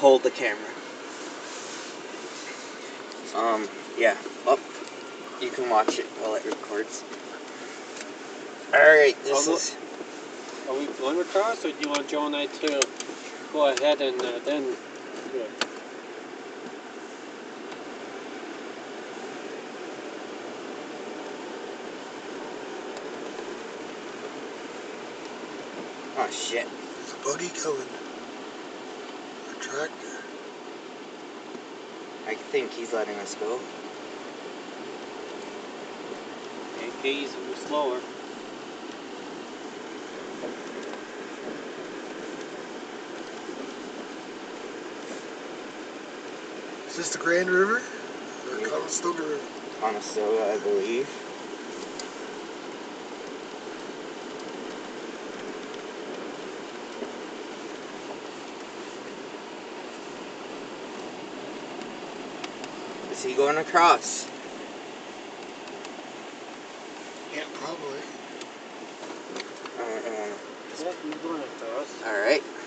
hold the camera. Yeah. Oh, you can watch it while it records. Alright, this is... Are we going across, or do you want Joe and I to go ahead and then do it? Oh shit. There's a buggy coming. A tractor. I think he's letting us go. Okay, he's a little slower. Is this the Grand River? Or Yeah. Conestoga River? Conestoga, I believe. Is he going across? Yeah, probably. I don't know. Yeah, he's going across. Alright.